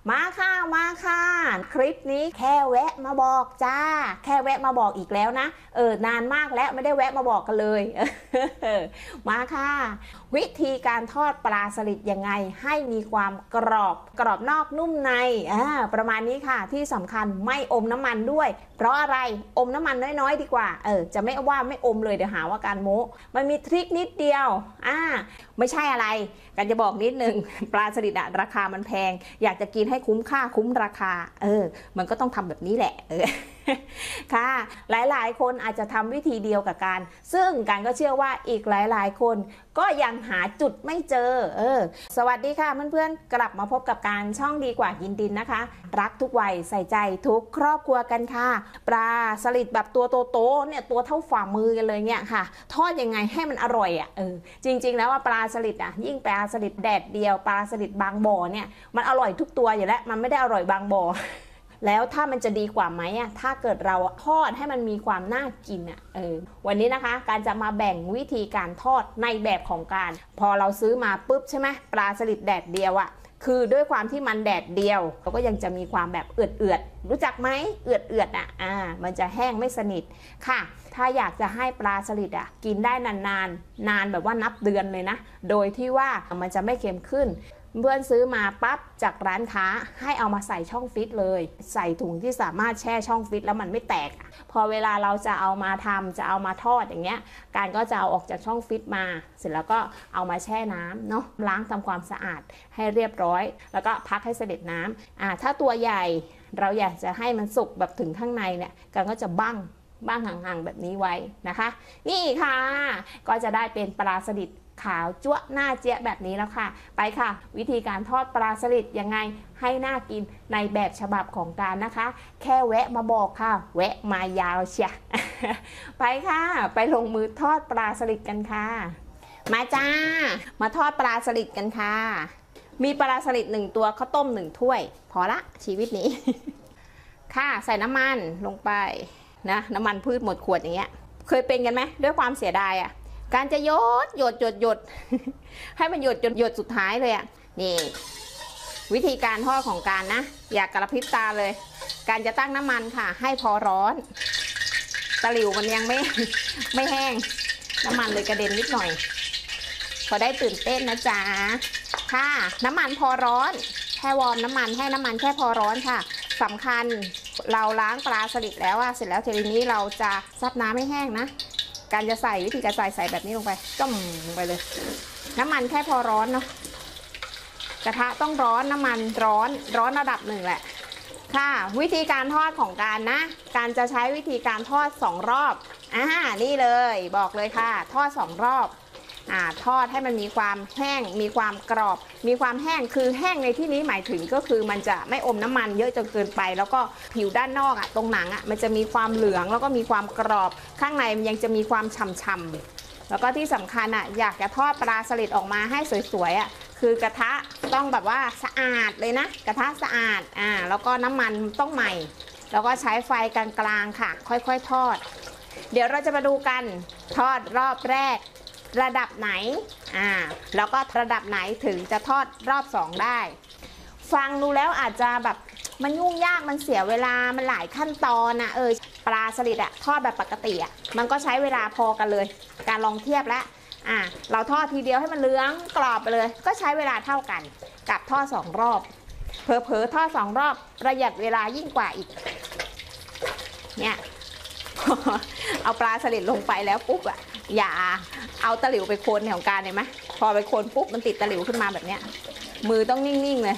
มาค่ะมาค่ะคลิปนี้แค่แวะมาบอกจ้าแค่แวะมาบอกอีกแล้วนะนานมากแล้วไม่ได้แวะมาบอกกันเลยมาค่ะวิธีการทอดปลาสลิดยังไงให้มีความกรอบนอกนุ่มในประมาณนี้ค่ะที่สำคัญไม่อมน้ำมันด้วยเพราะอะไรอมน้ำมันน้อยๆดีกว่าจะไม่ว่าไม่อมเลยเดี๋ยวหาว่าการโม้มันมีทริคนิดเดียวไม่ใช่อะไรกันจะบอกนิดนึงปลาสลิดราคามันแพงอยากจะกินให้คุ้มค่าคุ้มราคามันก็ต้องทำแบบนี้แหละค่ะหลายๆคนอาจจะทำวิธีเดียวกับการซึ่งการก็เชื่อว่าอีกหลายๆคนก็ยังหาจุดไม่เจอสวัสดีค่ะเพื่อนๆกลับมาพบกับการช่องดีกว่ายินดินนะคะรักทุกวัยใส่ใจทุกครอบครัวกันค่ะปลาสลิดแบบตัวโตๆเนี่ยตัวเท่าฝ่ามือกันเลยเนี่ยค่ะทอดยังไงให้มันอร่อยจริงๆแล้วว่าปลาสลิดยิ่งปลาสลิดแดดเดียวปลาสลิดบางบ่อเนี่ยมันอร่อยทุกตัวอยู่แล้วมันไม่ได้อร่อยบางบ่อแล้วถ้ามันจะดีกว่าไหมถ้าเกิดเราทอดให้มันมีความน่ากินวันนี้นะคะการจะมาแบ่งวิธีการทอดในแบบของการพอเราซื้อมาปุ๊บใช่ไหมปลาสลิดแดดเดียวคือด้วยความที่มันแดดเดียวเราก็ยังจะมีความแบบเอือดรู้จักไหมเอือดมันจะแห้งไม่สนิทค่ะถ้าอยากจะให้ปลาสลิดกินได้นานแบบว่านับเดือนเลยนะโดยที่ว่ามันจะไม่เค็มขึ้นเพื่อนซื้อมาปั๊บจากร้านค้าให้เอามาใส่ช่องฟิตเลยใส่ถุงที่สามารถแช่ช่องฟิตแล้วมันไม่แตกพอเวลาเราจะเอามาทำจะเอามาทอดอย่างเงี้ยการก็จะเอาออกจากช่องฟิตมาเสร็จแล้วก็เอามาแช่น้ำเนาะล้างทำความสะอาดให้เรียบร้อยแล้วก็พักให้เสด็จน้ำถ้าตัวใหญ่เราอยากจะให้มันสุกแบบถึงข้างในเนี่ยการก็จะบ้างห่างๆแบบนี้ไว้นะคะนี่ค่ะก็จะได้เป็นปลาสลิดขาวจั๊วหน้าเจี๊ยแบบนี้แล้วค่ะไปค่ะวิธีการทอดปลาสลิดยังไงให้น่ากินในแบบฉบับของการนะคะแค่แวะมาบอกค่ะแวะมายาวเชีย ไปค่ะไปลงมือทอดปลาสลิดกันค่ะมาจ้ามาทอดปลาสลิดกันค่ะมีปลาสลิด1ตัวข้าวต้ม1ถ้วยพอละชีวิตนี้ ค่ะใส่น้ำมันลงไปนะน้ำมันพืชหมดขวดอย่างเงี้ยเคยเป็นกันไหมด้วยความเสียดายการจะหยด ให้มันหยดสุดท้ายเลยนี่วิธีการทอดของการนะอย่ากระพริบตาเลยการจะตั้งน้ำมันค่ะให้พอร้อนตะหลิวมันยังไม่แห้งน้ำมันเลยกระเด็นนิดหน่อยพอได้ตื่นเต้นนะจ๊ะค่ะน้ำมันพอร้อนแค่วอร์มน้ำมันให้น้ำมันแค่พอร้อนค่ะสำคัญเราล้างปลาสลิดแล้วเสร็จแล้วทีนี้เราจะซับน้ำให้แห้งนะการจะใส่วิธีการใส่แบบนี้ลงไปจ้ำลงไปเลยน้ำมันแค่พอร้อนเนาะกระทะต้องร้อนน้ำมันร้อนระดับหนึ่งแหละค่ะวิธีการทอดของการนะการจะใช้วิธีการทอด2รอบนี่เลยบอกเลยค่ะทอด2รอบทอดให้มันมีความแห้งมีความกรอบมีความแห้งคือแห้งในที่นี้หมายถึงก็คือมันจะไม่อมน้ำมันเยอะจนเกินไปแล้วก็ผิวด้านนอกตรงหนังมันจะมีความเหลืองแล้วก็มีความกรอบข้างในมันยังจะมีความฉ่ำๆแล้วก็ที่สำคัญอยากจะทอดปลาสลิดออกมาให้สวยๆคือกระทะต้องแบบว่าสะอาดเลยนะกระทะสะอาดแล้วก็น้ำมันต้องใหม่แล้วก็ใช้ไฟกลางๆค่ะค่อยๆทอดเดี๋ยวเราจะมาดูกันทอดรอบแรกระดับไหนแล้วก็ระดับไหนถึงจะทอดรอบ2ได้ฟังดูแล้วอาจจะแบบมันยุ่งยากมันเสียเวลามันหลายขั้นตอนปลาสลิดทอดแบบปกติมันก็ใช้เวลาพอกันเลยการลองเทียบแล้วเราทอดทีเดียวให้มันเหลืองกรอบไปเลยก็ใช้เวลาเท่ากันกับทอด2รอบเผลอๆทอด2รอบประหยัดเวลายิ่งกว่าอีกเนี่ย เอาปลาสลิดลงไปแล้วปุ๊บอย่าเอาตะหลิวไปโคนของการเห็นไหมพอไปโคนปุ๊บมันติดตะหลิวขึ้นมาแบบเนี้ยมือต้องนิ่งๆเลย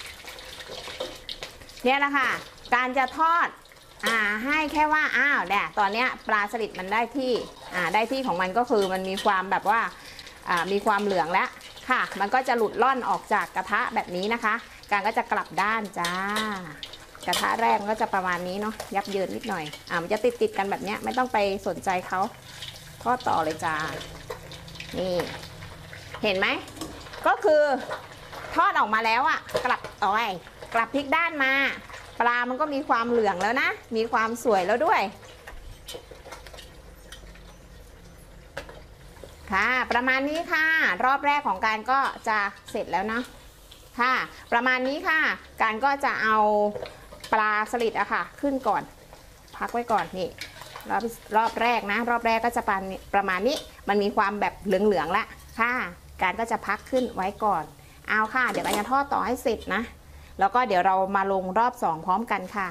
เนี่ยแหละค่ะการจะทอดให้แค่ว่าเนี่ยตอนเนี้ยปลาสลิดมันได้ที่ของมันก็คือมันมีความแบบว่ามีความเหลืองแล้วค่ะมันก็จะหลุดล่อนออกจากกระทะแบบนี้นะคะการก็จะกลับด้านจ้ากระทะแรกก็จะประมาณนี้เนาะยับเยินนิดหน่อยมันจะติดกันแบบเนี้ยไม่ต้องไปสนใจเขาทอดต่อเลยจ้านี่เห็นไหมก็คือทอดออกมาแล้วกลับพลิกด้านมาปลามันก็มีความเหลืองแล้วนะมีความสวยแล้วด้วยค่ะประมาณนี้ค่ะรอบแรกของการก็จะเสร็จแล้วนะค่ะประมาณนี้ค่ะการก็จะเอาปลาสลิดอะค่ะขึ้นก่อนพักไว้ก่อนนี่รอบแรกนะรอบแรกก็จะประมาณนี้มันมีความแบบเหลืองๆละค่ะการก็จะพักขึ้นไว้ก่อนเอาค่ะเดี๋ยวการจะทอดต่อให้เสร็จนะแล้วก็เดี๋ยวเรามาลงรอบ2พร้อมกันค่ะ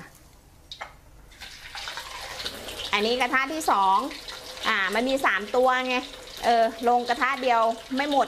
อันนี้กระทะที่2มันมี3ตัวไงลงกระทะเดียวไม่หมด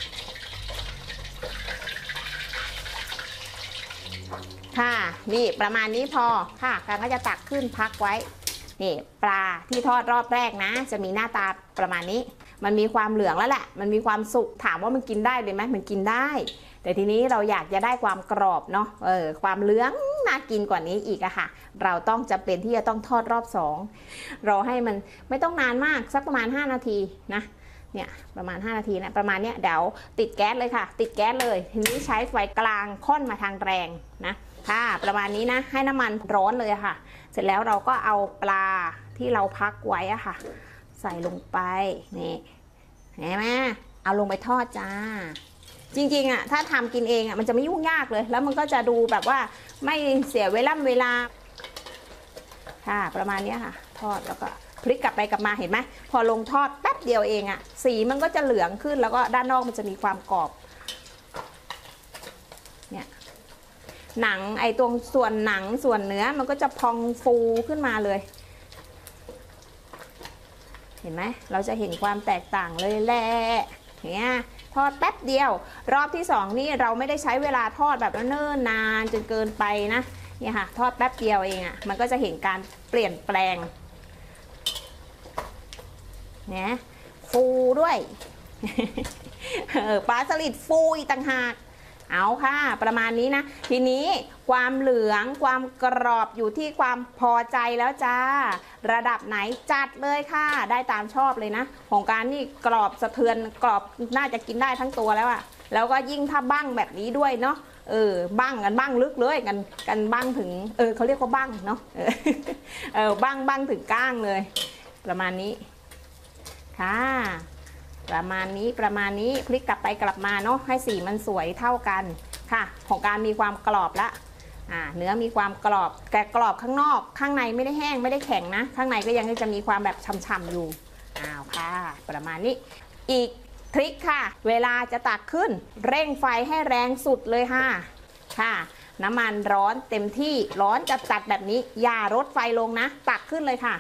ค่ะนี่ประมาณนี้พอค่ะการก็จะตักขึ้นพักไว้นี่ปลาที่ทอดรอบแรกนะจะมีหน้าตาประมาณนี้มันมีความเหลืองแล้วแหละมันมีความสุกถามว่ามันกินได้เลยไหมมันกินได้แต่ทีนี้เราอยากจะได้ความกรอบเนาะความเหลืองน่ากินกว่านี้อีกอะค่ะเราต้องจำเป็นที่จะต้องทอดรอบ2รอให้มันไม่ต้องนานมากสักประมาณ5นาทีนะเนี่ยประมาณ5นาทีนะประมาณเนี้ยเดี๋ยวติดแก๊สเลยค่ะติดแก๊สเลยทีนี้ใช้ไฟกลางค่อนมาทางแรงนะค่ะประมาณนี้นะให้น้ำมันร้อนเลยค่ะเสร็จแล้วเราก็เอาปลาที่เราพักไว้อะค่ะใส่ลงไปนี่เห็นไหมเอาลงไปทอดจ้าจริงๆอะถ้าทำกินเองอะมันจะไม่ยุ่งยากเลยแล้วมันก็จะดูแบบว่าไม่เสียเวลาค่ะประมาณนี้ค่ะทอดแล้วก็พลิกกลับไปกลับมาเห็นไหมพอลงทอดแป๊บเดียวเองอะสีมันก็จะเหลืองขึ้นแล้วก็ด้านนอกมันจะมีความกรอบเนี่ยหนังไอ้ตรงส่วนหนังส่วนเนื้อมันก็จะพองฟูขึ้นมาเลยเห็นไหมเราจะเห็นความแตกต่างเลยแหละเนี่ยทอดแป๊บเดียวรอบที่2นี่เราไม่ได้ใช้เวลาทอดแบบเนิ่นนานจนเกินไปนะเนี่ยค่ะทอดแป๊บเดียวเองอะมันก็จะเห็นการเปลี่ยนแปลงเนี่ยฟูด้วยปลาสลิดฟูอีกต่างหากเอาค่ะประมาณนี้นะทีนี้ความเหลืองความกรอบอยู่ที่ความพอใจแล้วจ้าระดับไหนจัดเลยค่ะได้ตามชอบเลยนะของการนี่กรอบสะเทือนกรอบน่าจะกินได้ทั้งตัวแล้วอะแล้วก็ยิ่งถ้าบั้งแบบนี้ด้วยเนาะบั้งกันบั้งลึกเลยกันบั้งถึงเขาเรียกว่าบั้งเนาะบั้งถึงก้างเลยประมาณนี้ค่ะประมาณนี้พลิกกลับไปกลับมาเนาะให้สีมันสวยเท่ากันค่ะของการมีความกรอบละเนื้อมีความกรอบแต่กรอบข้างนอกข้างในไม่ได้แห้งไม่ได้แข็งนะข้างในก็ยังจะมีความแบบฉ่ำๆอยู่ค่ะประมาณนี้อีกทริคค่ะเวลาจะตักขึ้นเร่งไฟให้แรงสุดเลยค่ะน้ำมันร้อนเต็มที่ร้อนจัดแบบนี้อย่าลดไฟลงนะตักขึ้นเลยค่ะ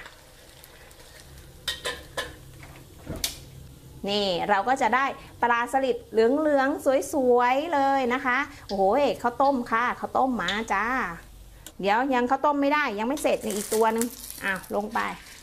นี่เราก็จะได้ปลาสลิดเหลืองๆสวยๆเลยนะคะโอ้โหข้าวต้มค่ะข้าวต้มมาจ้าเดี๋ยวยังข้าวต้มไม่ได้ยังไม่เสร็จอีกตัวนึงลงไป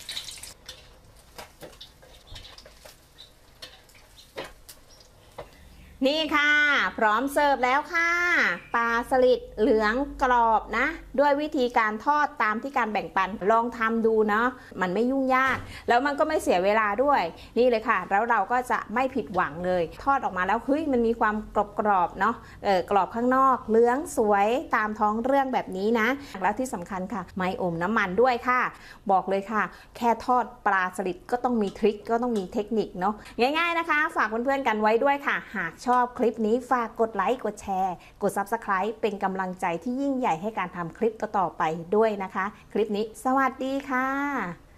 นี่ค่ะพร้อมเสิร์ฟแล้วค่ะปลาสลิดเหลืองกรอบนะด้วยวิธีการทอดตามที่การแบ่งปันลองทำดูเนาะมันไม่ยุ่งยากแล้วมันก็ไม่เสียเวลาด้วยนี่เลยค่ะแล้วเราก็จะไม่ผิดหวังเลยทอดออกมาแล้วเฮ้ยมันมีความกรอบเนาะกรอบข้างนอกเหลืองสวยตามท้องเรื่องแบบนี้นะแล้วที่สำคัญค่ะไม่อมน้ำมันด้วยค่ะบอกเลยค่ะแค่ทอดปลาสลิดก็ต้องมีทริคก็ต้องมีเทคนิคเนาะง่ายๆนะคะฝากเพื่อนๆกันไว้ด้วยค่ะหากชอบคลิปนี้ฝากกดไลค์กดแชร์กด Subscribe เป็นกำลังใจที่ยิ่งใหญ่ให้การทำคลิปต่อๆไปด้วยนะคะคลิปนี้สวัสดีค่ะ